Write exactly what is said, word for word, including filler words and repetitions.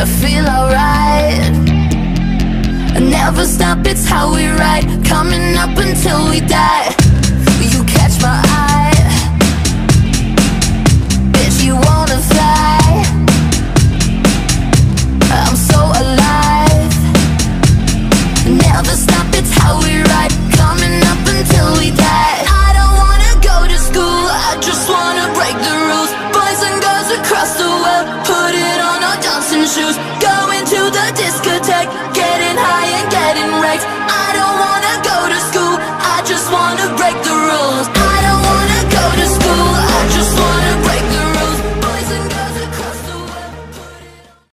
I feel alright. Never stop, it's how we ride, coming up until we die. You catch my eye, bitch, you wanna fly. I'm so alive. Never stop, it's how we ride, coming up until we die. I don't wanna go to school, I just wanna break the rules. Boys and girls across the world, put it on our dancing shoes. Go